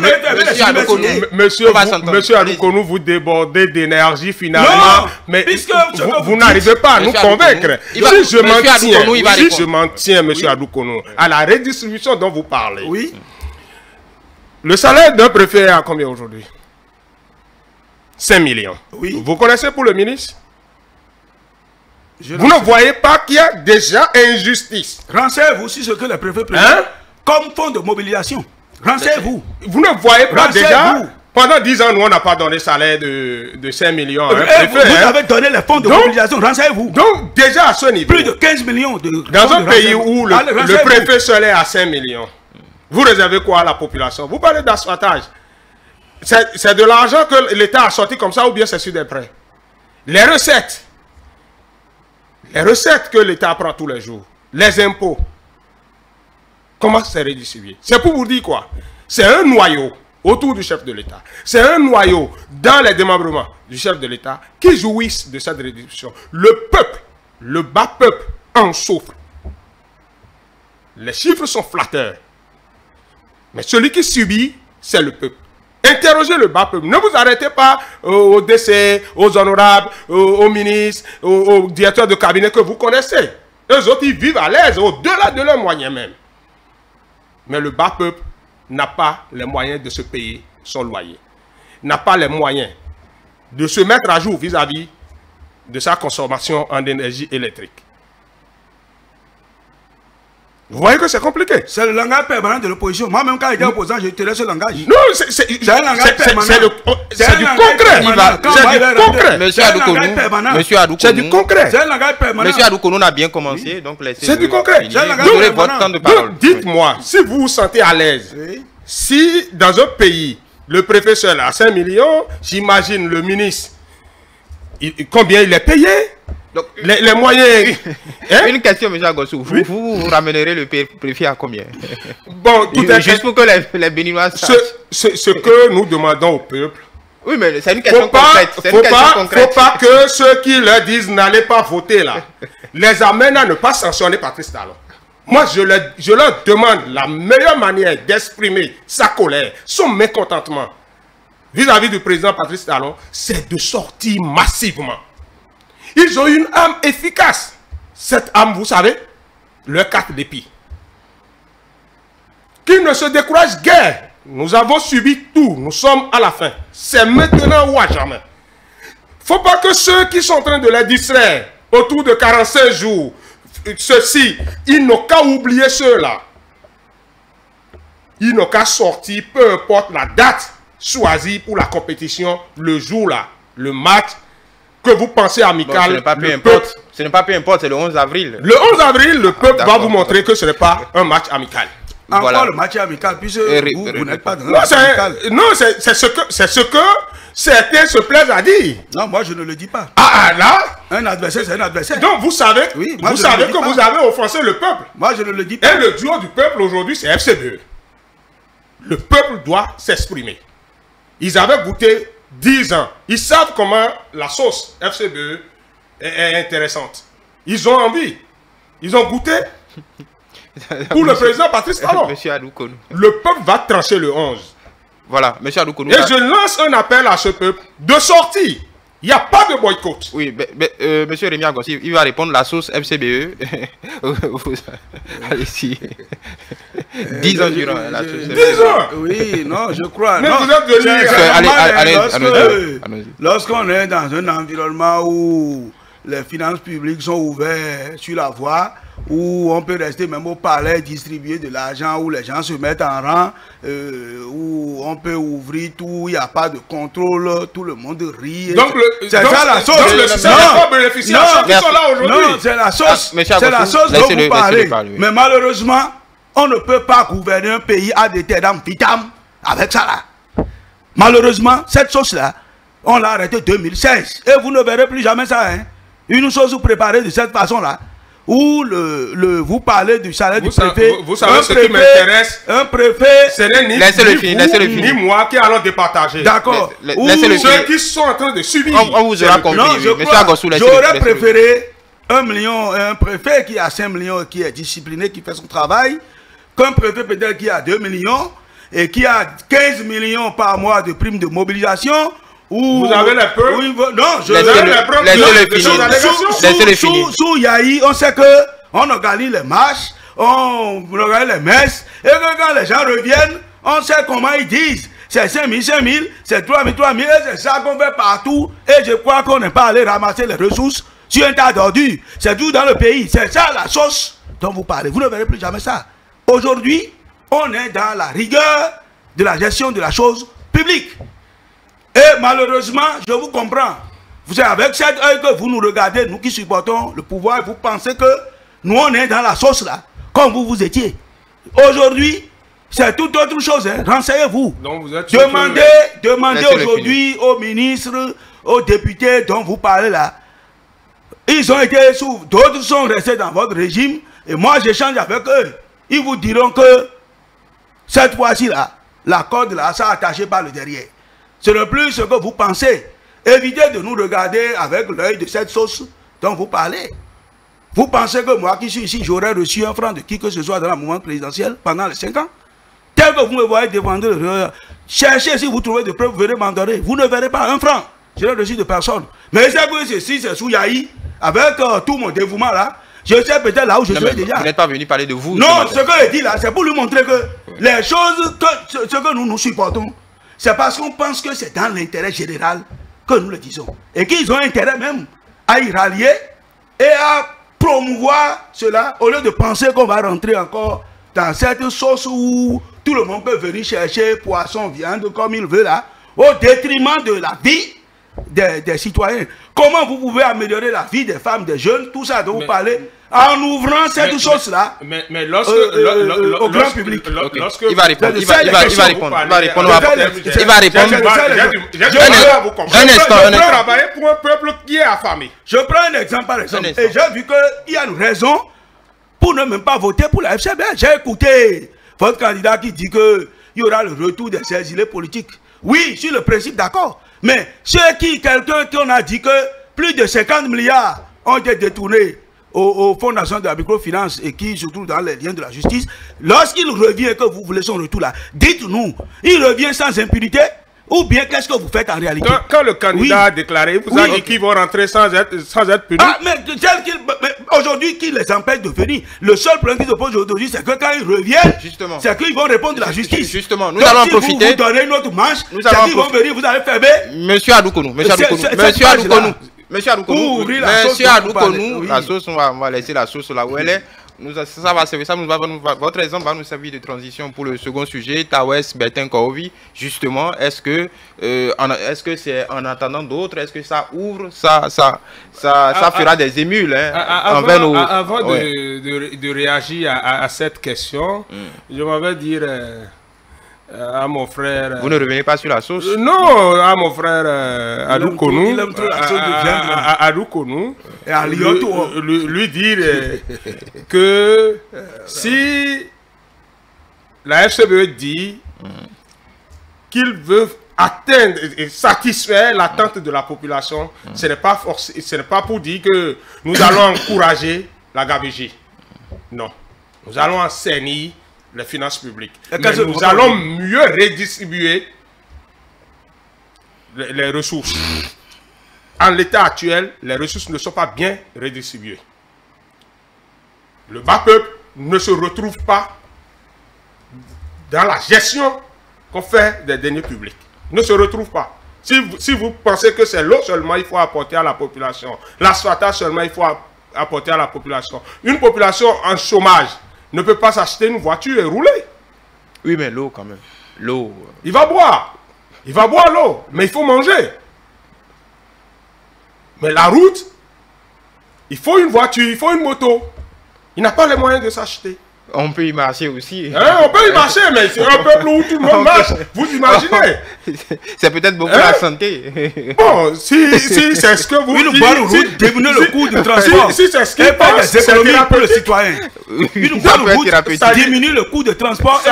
Monsieur Adoukonou, vous débordez d'énergie finalement, mais vous n'arrivez pas à nous convaincre. Si je m'en tiens, monsieur Adoukonou, à la redistribution dont vous parlez, le salaire d'un préfet est à combien aujourd'hui? 5 millions. Vous connaissez pour le ministre? Vous ne voyez pas qu'il y a déjà injustice. Renseignez-vous sur ce que le préfet prévoit comme fonds de mobilisation. Renseignez-vous. Vous ne voyez pas déjà. Pendant 10 ans, nous, on n'a pas donné salaire de 5 millions. Vous avez donné les fonds de mobilisation. Renseignez-vous. Donc, déjà à ce niveau. Plus de 15 millions de. Dans un pays où le préfet seul est à 5 millions, vous réservez quoi à la population? Vous parlez d'asphaltage. C'est de l'argent que l'État a sorti comme ça ou bien c'est sur des prêts? Les recettes que l'État prend tous les jours, les impôts, comment c'est redistribué? C'est pour vous dire quoi? C'est un noyau autour du chef de l'État. C'est un noyau dans les démembrements du chef de l'État qui jouissent de cette redistribution. Le peuple, le bas peuple en souffre. Les chiffres sont flatteurs. Mais celui qui subit, c'est le peuple. Interrogez le bas peuple. Ne vous arrêtez pas aux décès, aux honorables, aux ministres, aux directeurs de cabinet que vous connaissez. Eux autres, ils vivent à l'aise, au-delà de leurs moyens même. Mais le bas peuple n'a pas les moyens de se payer son loyer. N'a pas les moyens de se mettre à jour vis-à-vis de sa consommation en énergie électrique. Vous voyez que c'est compliqué. C'est le langage permanent de l'opposition. Moi-même, quand j'étais opposant, je tirais ce langage. Non, c'est un langage permanent. C'est du concret. C'est du concret. Monsieur Adoukonou, c'est du concret. C'est un langage permanent. Monsieur Adoukonou a bien commencé, donc laissez-le. C'est du concret. Vous aurez votre temps de parole. Dites-moi, si vous vous sentez à l'aise, si dans un pays, le préfet seul a 5 millions, j'imagine le ministre, combien il est payé? Donc, les moyens... Hein? Une question, M. Agossou. Oui. Vous ramènerez le préfet à combien? Bon, tout est... Juste pour que les Béninois sachent. Ce que nous demandons au peuple... Oui, mais c'est une question concrète. Faut pas que ceux qui leur disent n'allez pas voter là, les amènent à ne pas sanctionner Patrice Talon. Moi, je leur demande la meilleure manière d'exprimer sa colère, son mécontentement vis-à-vis du président Patrice Talon, c'est de sortir massivement. Ils ont une arme efficace. Cette arme, vous savez, leur carte d'épée. Qu'ils ne se découragent guère. Nous avons subi tout. Nous sommes à la fin. C'est maintenant ou à jamais. Faut pas que ceux qui sont en train de les distraire autour de 45 jours, ceux-ci, ils n'ont qu'à oublier ceux-là. Ils n'ont qu'à sortir, peu importe la date choisie pour la compétition, le jour là, le match que vous pensez amical. Bon, ce n'est pas peu importe. Ce n'est pas peu importe, c'est le 11 avril. Le 11 avril, le peuple va vous montrer que ce n'est pas un match amical. Encore Voilà. le match amical, puisque vous n'êtes pas dans le Non, match amical. c'est ce que certains se plaisent à dire. Non, moi je ne le dis pas. Ah là, Un adversaire, c'est un adversaire. donc vous savez, Oui, moi, vous je ne savez le dis que pas. vous avez offensé le peuple. Moi je ne le dis pas. Et le duo du peuple aujourd'hui, c'est FCBE. Le peuple doit s'exprimer. Ils avaient goûté 10 ans. Ils savent comment la sauce FCBE est intéressante. Ils ont envie. Ils ont goûté pour le président Patrice Talon. Monsieur Adoukonou. Le peuple va trancher le 11. Voilà, monsieur Adoukonou. Et je lance un appel à ce peuple de sortir. Il n'y a pas de boycott. Oui, monsieur Rémi Agossi, il va répondre la sauce FCBE. Allez-y. 10 ans durant la sauce 10 FCBE. ans. Oui, non, je crois. Mais non, vous êtes venu- c'est Allez, normal, allez, lorsque- allez-y. Lorsqu'on est dans un environnement où les finances publiques sont ouvertes sur la voie, où on peut rester même au palais, distribuer de l'argent, où les gens se mettent en rang, où on peut ouvrir tout, il n'y a pas de contrôle, tout le monde rit. Donc, c'est ça la sauce. donc le système n'est pas bénéficié à ceux qui sont là aujourd'hui. Non, c'est la sauce. Ah, monsieur C'est la Agossou, sauce dont laissez-le- vous parlez. laissez-le parler, oui. Mais malheureusement, on ne peut pas gouverner un pays à des termes vitam avec ça là. Malheureusement, cette sauce-là, on l'a arrêtée 2016. Et vous ne verrez plus jamais ça. Hein. Une chose préparée de cette façon-là, où vous parlez du salaire du préfet. Vous savez Un ce qui préfet- m'intéresse. Un préfet. Ce n'est ni, Laissez-le ni finir, vous, laissez-le finir. ni moi qui allons départager. D'accord. Où- Laissez-le Ceux finir. qui sont en train de subir. On vous aura compris. Non, oui. je Monsieur crois, Agossou, laissez-le- j'aurais laissez-le. préféré 1 million, un préfet qui a 5 millions, qui est discipliné, qui fait son travail, qu'un préfet peut-être qui a 2 millions et qui a 15 millions par mois de primes de mobilisation. Où, Vous avez les preuves? où il va- Non, je Laissez-le- Vous avez les preuves laissez-le de finir. ces allégations? Laissez-le finir. Sous Yahi, on sait que on organise les marches, on organise les messes, et que quand les gens reviennent, on sait comment ils disent. C'est 5 000, 5 000, c'est 3 000, 3 000, et c'est ça qu'on fait partout. Et je crois qu'on n'est pas allé ramasser les ressources sur un tas d'ordures. C'est tout dans le pays. C'est ça la sauce dont vous parlez. Vous ne verrez plus jamais ça. Aujourd'hui, on est dans la rigueur de la gestion de la chose publique. Et malheureusement, je vous comprends. Vous savez, avec cet œil que vous nous regardez, nous qui supportons le pouvoir, vous pensez que nous, on est dans la sauce là, comme vous étiez. Aujourd'hui, c'est toute autre chose. Hein. Renseignez-vous. Donc vous êtes Demandez Laissez-le aujourd'hui aux ministres, aux députés dont vous parlez là. Ils ont été sous, d'autres sont restés dans votre régime. Et moi, j'échange avec eux. Ils vous diront que cette fois-ci là, la corde là, ça attaché par le derrière. Ce n'est plus ce que vous pensez. Évitez de nous regarder avec l'œil de cette sauce dont vous parlez. Vous pensez que moi qui suis ici, j'aurais reçu un franc de qui que ce soit dans la mouvement présidentiel pendant les 5 ans? Tel que vous me voyez défendre, cherchez si vous trouvez des preuves, venez m'en donner. Vous ne verrez pas un franc. Je n'ai reçu de personne. Mais c'est que ceci, c'est sous Yahi, avec tout mon dévouement là, je sais peut-être là où je Non, serai mais déjà. vous n'êtes pas venu parler de vous. Non, ce ce matin. que je dis là, c'est pour lui montrer que les choses, ce que nous supportons, c'est parce qu'on pense que c'est dans l'intérêt général que nous le disons. Et qu'ils ont intérêt même à y rallier et à promouvoir cela, au lieu de penser qu'on va rentrer encore dans cette sauce où tout le monde peut venir chercher poisson, viande comme il veut là, au détriment de la vie des citoyens. Comment vous pouvez améliorer la vie des femmes, des jeunes, tout ça dont vous parlez, en ouvrant cette chose-là au grand public. Il va répondre. Il va répondre. Un instant. Travailler pour un peuple qui est affamé. Je prends un exemple par exemple. Et j'ai vu qu'il y a une raison pour ne même pas voter pour la FCB. J'ai écouté votre candidat qui dit qu'il y aura le retour des exilés politiques. Oui, sur le principe, d'accord. Mais quelqu'un qui a dit que plus de 50 milliards ont été détournés au Fonds national de la microfinance et qui se trouve dans les liens de la justice, lorsqu'il revient, que vous voulez son retour là, dites-nous, il revient sans impunité ou bien qu'est-ce que vous faites en réalité? Quand le candidat a déclaré, vous avez dit qu'ils vont rentrer sans être punis. Ah, mais aujourd'hui, qui les empêche de venir? Le seul problème qui se pose aujourd'hui, c'est que quand ils reviennent, c'est qu'ils vont répondre de la justice. Justement, nous allons en profiter. Vous donnez une autre manche, c'est qu'ils vont venir, vous allez fermer. Monsieur Adoukonou, la sauce, on va laisser la sauce là où elle est. Votre exemple va nous servir de transition pour le second sujet, Tawes Bertin Kaovi. Justement, est-ce que c'est en attendant d'autres, est-ce que ça ouvre, ça fera des émules envers nos... Avant de réagir à cette question, je m'avais dire à mon frère... Vous ne revenez pas sur la sauce? Non, à mon frère Adoukonou, lui dire que si la FCBE dit qu'il veut atteindre et satisfaire l'attente de la population, ce n'est pas pour dire que nous allons encourager la gabegie. Non, nous allons assainir les finances publiques. Mais nous allons mieux redistribuer les ressources. En l'état actuel, les ressources ne sont pas bien redistribuées. Le bas peuple ne se retrouve pas dans la gestion qu'on fait des deniers publics. Ne se retrouve pas. Si vous pensez que c'est l'eau seulement il faut apporter à la population, l'asphalte seulement il faut apporter à la population, une population en chômage ne peut pas s'acheter une voiture et rouler. Oui, mais l'eau quand même. L'eau. Il va boire. Il va boire l'eau, mais il faut manger. Mais la route, il faut une voiture, il faut une moto. Il n'a pas les moyens de s'acheter. On peut y marcher aussi. On peut y marcher, mais c'est un peuple où tout le monde marche. Vous imaginez? C'est peut-être beaucoup la santé. Bon, si c'est ce que vous dites... Une bonne route diminue le coût du transport. Si c'est ce qu'il pense, c'est économique pour le citoyen. Une bonne route diminue le coût de transport.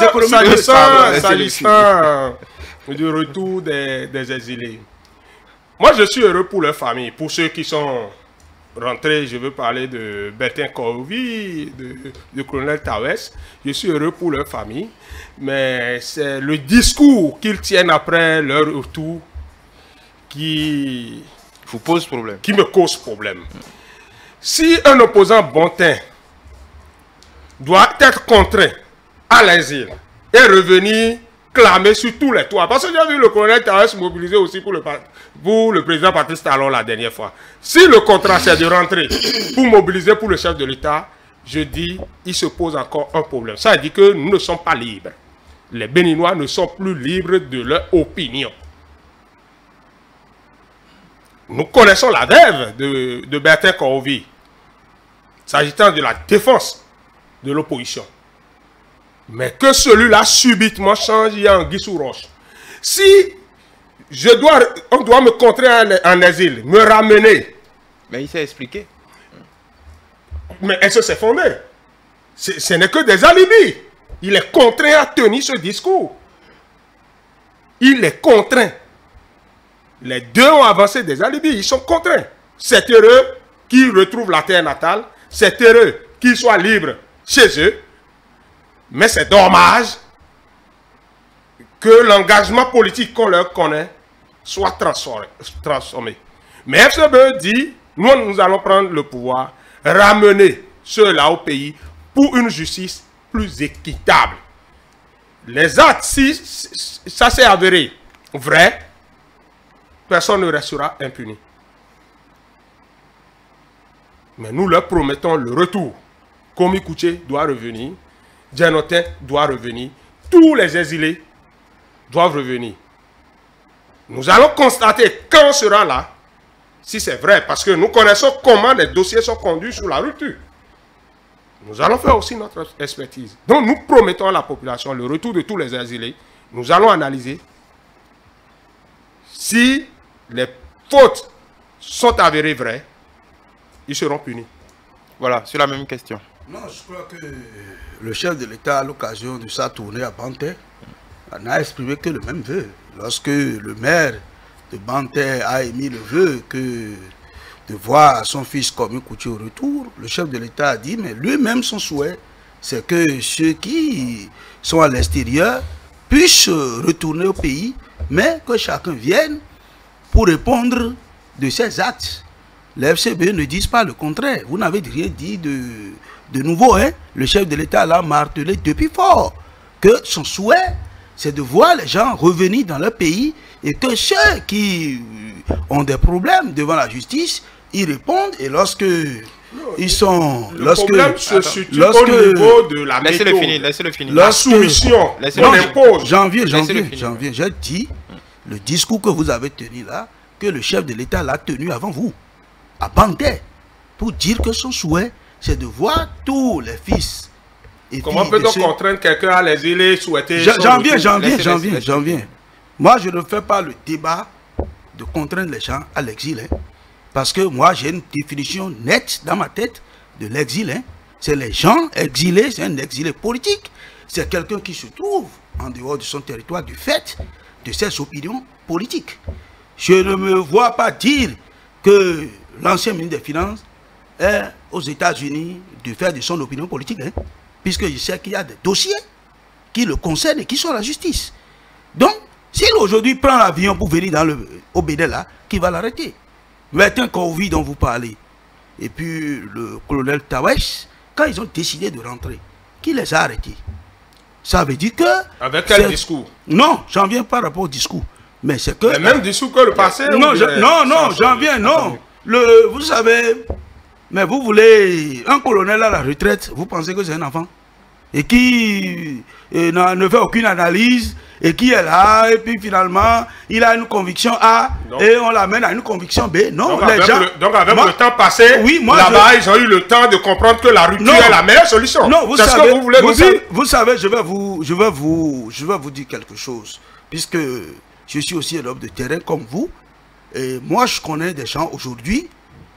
S'agissant du retour des exilés. Moi, je suis heureux pour leur famille, pour ceux qui sont... rentré, je veux parler de Bertin Kaovi, de colonel Tawes. Je suis heureux pour leur famille, mais c'est le discours qu'ils tiennent après leur retour qui vous pose problème. Qui me cause problème. Si un opposant bon teint doit être contraint à l'exil et revenir clamer sur tous les toits, parce que j'ai vu le colonel Tawes mobiliser aussi pour le président Patrice Talon la dernière fois. Si le contrat c'est de rentrer pour mobiliser pour le chef de l'État, je dis, il se pose encore un problème. Ça veut dire que nous ne sommes pas libres. Les Béninois ne sont plus libres de leur opinion. Nous connaissons la grève de Bertin Kaovi, s'agissant de la défense de l'opposition. Mais que celui-là subitement change, il y a un anguille sous roche. Si on doit me contraindre en exil, me ramener. Mais il s'est expliqué. Mais est-ce que c'est fondé? Ce n'est que des alibis. Il est contraint à tenir ce discours. Il est contraint. Les deux ont avancé des alibis. Ils sont contraints. C'est heureux qu'ils retrouvent la terre natale. C'est heureux qu'ils soient libres chez eux. Mais c'est dommage que l'engagement politique qu'on leur connaît soit transformé. Mais FCBE dit, nous allons prendre le pouvoir, ramener ceux-là au pays pour une justice plus équitable. Les actes, si ça s'est avéré vrai, personne ne restera impuni. Mais nous leur promettons le retour. Komi Kouché doit revenir. Djanotin doit revenir. Tous les exilés doivent revenir. Nous allons constater quand on sera là, si c'est vrai, parce que nous connaissons comment les dossiers sont conduits sous la rupture. Nous allons faire aussi notre expertise. Donc nous promettons à la population le retour de tous les exilés. Nous allons analyser si les fautes sont avérées vraies, ils seront punis. Voilà, sur la même question. Non, je crois que le chef de l'État, à l'occasion de sa tournée à Banté, n'a exprimé que le même vœu. Lorsque le maire de Banté a émis le vœu de voir son fils comme coutier au retour, le chef de l'État a dit, mais lui-même son souhait, c'est que ceux qui sont à l'extérieur puissent retourner au pays, mais que chacun vienne pour répondre de ses actes. Les FCBE ne disent pas le contraire. Vous n'avez rien dit de nouveau. Hein? Le chef de l'État l'a martelé depuis fort que son souhait, c'est de voir les gens revenir dans leur pays et que ceux qui ont des problèmes devant la justice, ils répondent et lorsque ils sont... Le problème se situe au niveau de la méthode. Laissez-le finir. La soumission qu'on impose. Janvier, j'ai dit le discours que vous avez tenu là, que le chef de l'État l'a tenu avant vous, à Banté, pour dire que son souhait, c'est de voir tous les fils. Et comment peut-on contraindre quelqu'un à l'exil souhaiter... J'en viens. Moi, je ne fais pas le débat de contraindre les gens à l'exil. Hein, parce que moi, j'ai une définition nette dans ma tête de l'exil. Hein. C'est les gens exilés, c'est un exilé politique. C'est quelqu'un qui se trouve en dehors de son territoire du fait de ses opinions politiques. Je ne me vois pas dire que l'ancien ministre des Finances est aux États-Unis de faire de son opinion politique, hein, puisque je sais qu'il y a des dossiers qui le concernent et qui sont à la justice. Donc, s'il aujourd'hui prend l'avion pour venir au Bénin là, qui va l'arrêter? Martin Kovi dont vous parlez, et puis le colonel Tawesh, quand ils ont décidé de rentrer, qui les a arrêtés? Ça veut dire que... Avec quel discours? Non, j'en viens par rapport au discours. Mais c'est que... Le même discours que le passé? Non, j'en viens, non. Vous savez, mais vous voulez un colonel à la retraite, vous pensez que c'est un enfant? Et qui ne fait aucune analyse, et qui est là, et puis finalement, il a une conviction A, et on l'amène à une conviction B. Non, donc les gens... donc avec le temps passé, oui, là-bas, ils ont eu le temps de comprendre que la rupture est la meilleure solution. Non, vous savez, vous savez, je vais vous dire quelque chose, puisque je suis aussi un homme de terrain comme vous, et moi je connais des gens aujourd'hui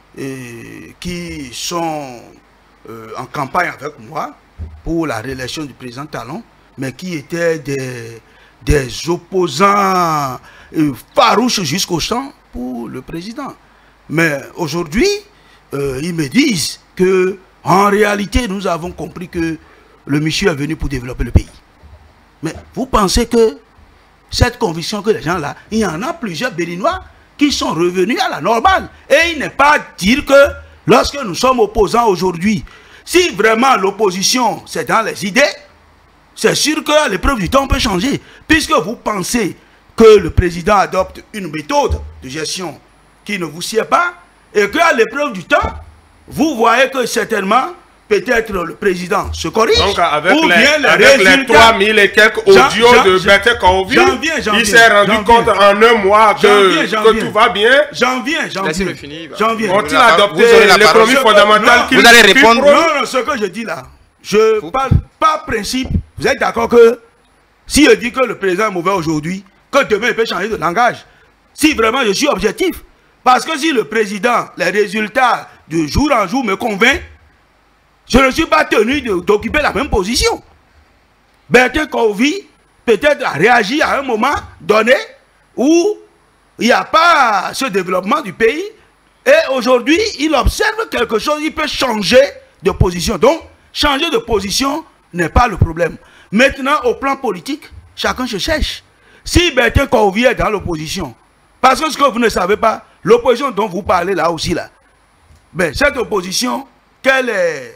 qui sont en campagne avec moi pour la réélection du président Talon, mais qui étaient des opposants farouches jusqu'au champ pour le président. Mais aujourd'hui, ils me disent que en réalité, nous avons compris que le monsieur est venu pour développer le pays. Mais vous pensez que cette conviction que les gens là, il y en a plusieurs Béninois qui sont revenus à la normale. Et il n'est pas dire que lorsque nous sommes opposants aujourd'hui, si vraiment l'opposition c'est dans les idées, c'est sûr qu'à l'épreuve du temps on peut changer. Puisque vous pensez que le président adopte une méthode de gestion qui ne vous sied pas, et qu'à l'épreuve du temps, vous voyez que certainement, peut-être le président se corrige. Donc avec ou bien les 3000 et quelques audios de Berthe Kaovi, il s'est rendu compte en un mois que tout va bien. J'en viens. Ont-ils adopté l'économie fondamentale vous allez répondre? Non, ce que je dis là, je parle pas principe. Vous êtes d'accord que si je dis que le président est mauvais aujourd'hui, que demain il peut changer de langage? Si vraiment je suis objectif. Parce que si le président, les résultats de jour en jour me convainquent, je ne suis pas tenu d'occuper la même position. Berthe Kaovi peut-être a réagi à un moment donné où il n'y a pas ce développement du pays. Et aujourd'hui, il observe quelque chose, il peut changer de position. Donc, changer de position n'est pas le problème. Maintenant, au plan politique, chacun se cherche. Si Berthe Kaovi est dans l'opposition, parce que ce que vous ne savez pas, l'opposition dont vous parlez là aussi, là, ben, cette opposition, quelle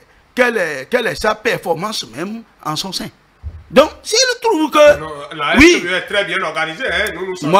est sa performance même en son sein? Donc, s'il trouve que... La SPE est très bien organisée. Hein. Nous sommes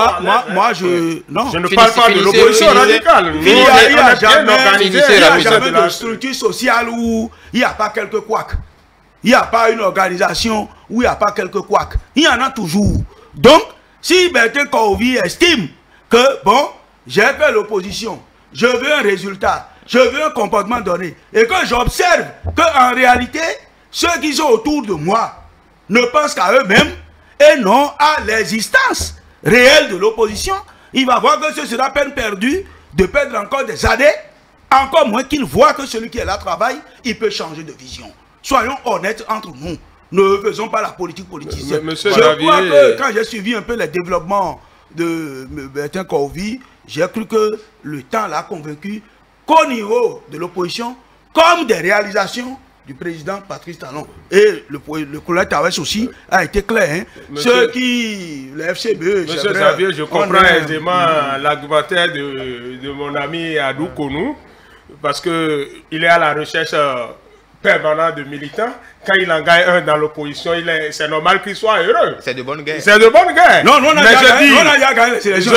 je ne parle pas de l'opposition radicale. Il n'y a jamais de structure sociale où il n'y a pas quelques couacs. Il n'y a pas une organisation où il n'y a pas quelques couacs. Il y en a toujours. Donc, si Berthe Kaovi estime que, bon, j'ai fait l'opposition, je veux un résultat, je veux un comportement donné, et que j'observe qu'en réalité, ceux qui sont autour de moi ne pensent qu'à eux-mêmes et non à l'existence réelle de l'opposition, il va voir que ce sera peine perdue de perdre encore des années, encore moins qu'il voit que celui qui est là travaille, il peut changer de vision. Soyons honnêtes entre nous. Ne faisons pas la politique politicienne. Monsieur Je Javier... crois que quand j'ai suivi un peu les développements de Bertin Corvie, j'ai cru que le temps l'a convaincu qu'au niveau de l'opposition, comme des réalisations du président Patrice Talon, et le collègue Tavès aussi a été clair. Hein. Ceux qui, le FCBE... Monsieur Xavier, je comprends aisément l'argumentaire de mon ami Adou Konou, parce qu'il est à la recherche permanente de militants. Quand il en gagne un dans l'opposition, c'est normal qu'il soit heureux. C'est de bonne guerre. C'est de bonne guerre. Non, on a gagné les élections.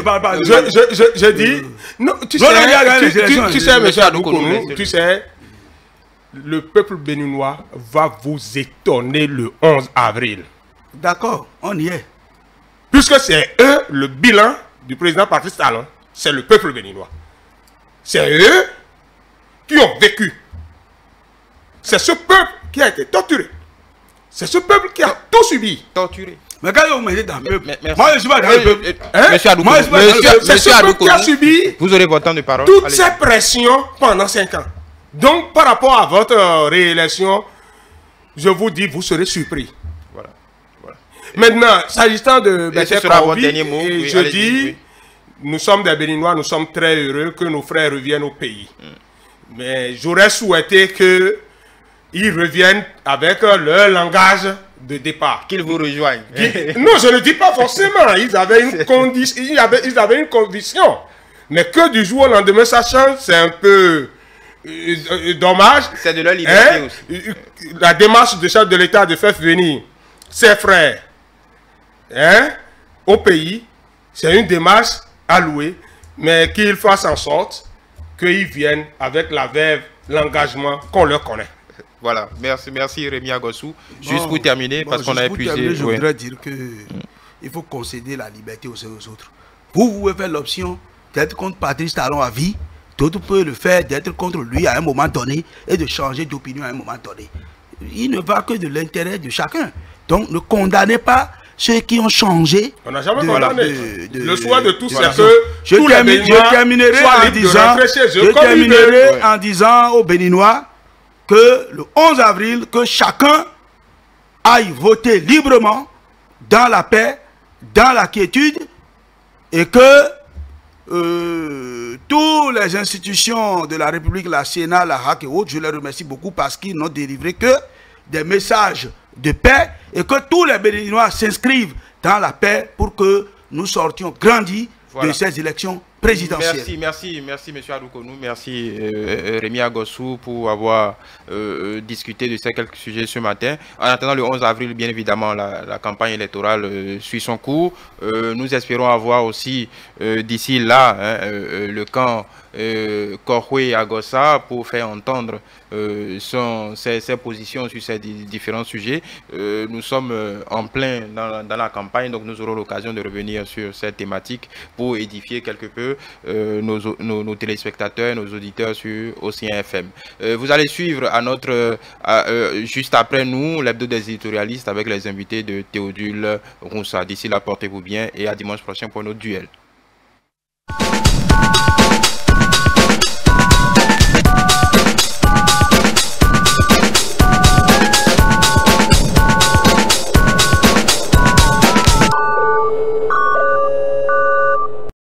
Je dis, non, tu sais, monsieur Adou Konou, tu sais, le peuple béninois va vous étonner le 11 avril. D'accord, on y est. Puisque c'est eux, le bilan du président Patrice Talon, c'est le peuple béninois. C'est eux qui ont vécu. C'est ce peuple qui a été torturé. C'est ce peuple qui a tout subi. Torturé. Mais quand vous mettez dans le peuple, moi je ne suis pas dans le peuple. Monsieur Adou Konou, c'est ce peuple qui a subi vous aurez votre temps de parole. Toutes ces pressions pendant 5 ans. Donc, par rapport à votre réélection, je vous dis, vous serez surpris. Voilà. Maintenant, s'agissant de Bertin Corvie, je dis, nous sommes des Béninois, nous sommes très heureux que nos frères reviennent au pays. Mais j'aurais souhaité qu'ils reviennent avec leur langage de départ. Qu'ils vous rejoignent. Non, je ne dis pas forcément. Ils avaient une condition. Ils avaient une condition. Mais que du jour au lendemain, ça change, c'est un peu dommage. C'est de leur liberté aussi. La démarche du chef de l'État de faire venir ses frères au pays, c'est une démarche allouée, mais qu'il fasse en sorte qu'ils viennent avec la verve, l'engagement qu'on leur connaît. Voilà, merci Rémi Agossou. Juste pour terminer, parce qu'on a épuisé. Je voudrais dire qu'il faut concéder la liberté aux uns aux autres. Vous pouvez faire l'option d'être contre Patrice Talon à vie, d'autres peuvent le faire d'être contre lui à un moment donné et de changer d'opinion à un moment donné. Il ne va que de l'intérêt de chacun. Donc ne condamnez pas ceux qui ont changé. On n'a jamais condamné. Le choix de tous, c'est que je terminerai en disant aux Béninois que le 11 avril, que chacun aille voter librement, dans la paix, dans la quiétude, et que toutes les institutions de la République, la Sénat, la HAC et autres, je les remercie beaucoup parce qu'ils n'ont délivré que des messages de paix et que tous les Béninois s'inscrivent dans la paix pour que nous sortions grandis de ces élections présidentielles. Merci M. Adou Konou, merci Rémi Agossou pour avoir discuté de ces quelques sujets ce matin. En attendant le 11 avril, bien évidemment, la campagne électorale suit son cours. Nous espérons avoir aussi d'ici là le camp Korhwe Agossa pour faire entendre ses positions sur ces différents sujets. Nous sommes en plein dans la campagne, donc nous aurons l'occasion de revenir sur cette thématique pour édifier quelque peu nos téléspectateurs, nos auditeurs sur Océan FM. Vous allez suivre juste après nous l'hebdo des éditorialistes avec les invités de Théodule Roussa. D'ici là, portez-vous bien et à dimanche prochain pour notre duel.